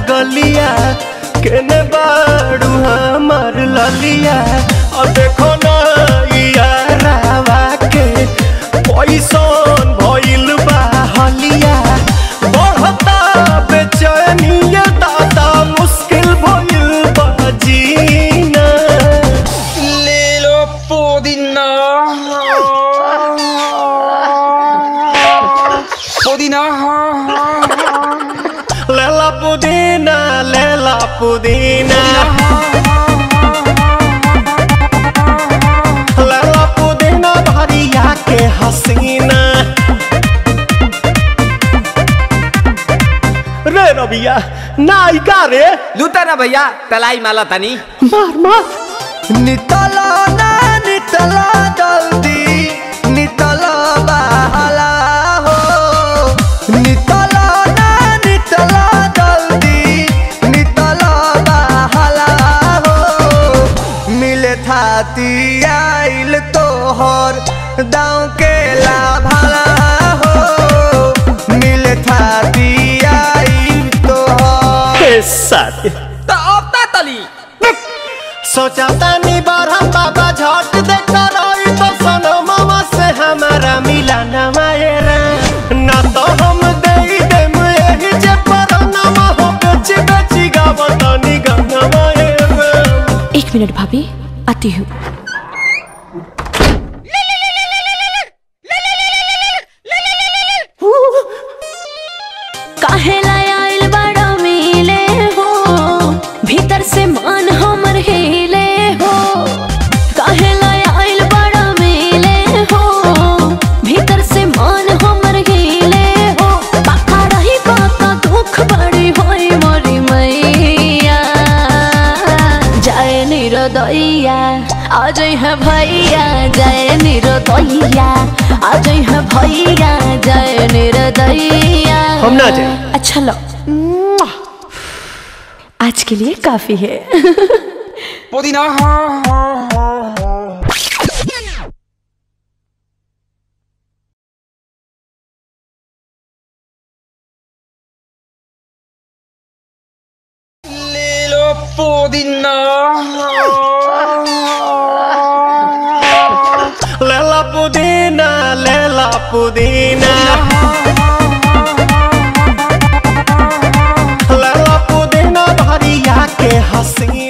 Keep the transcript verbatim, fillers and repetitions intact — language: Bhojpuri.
गलिया केने बाड़ू हमार ललिया और देखो ना यारावा के पैसन भइल बा हलिया बढ़ता बेचैनिया दादा मुश्किल भइल बा जीना ले लो पुदीना पुदीना लेला पुदीना लेला पुदीना लेला पुदीना भरिया के हसीना रे रबिया नायिका रे लूटा ना भैया तलाई माला तनी मार मार नितला ना नितला जल्दी नितला बहाला हो नितला ना नितला जल्दी नितला बहाला हो मिले थाती आइल तोहर दाँव के लाभाला हो मिले थाती आइल तोहर साथी तो अब ता तली सोचा तानी बारह बाबा झट देखता रही तो सनो मामा से हमारा मिला न मायरा ना तो हम दे देम यही जे पर ना हो बेची बेची गावत नी गंगा मायरा। एक मिनट भाभी आती हूँ। काहेला आइल बड़ा मिले हो भीतर से मान हमर हिले हो काहेला आइल बड़ा मिले हो भीतर से मान हमर हिले हो बाका रही बाका दुख बड़ी होई मोरी मैया जाए निरोदैया आज है भैया जाए निरोदैया आज है भैया जाए निरोदैया हम ना जाए। अच्छा लो आज के लिए काफी है। पुदीना ले लो पुदीना लेला पुदीना लेला पुदीना लेला पुदीना भरिया के हसी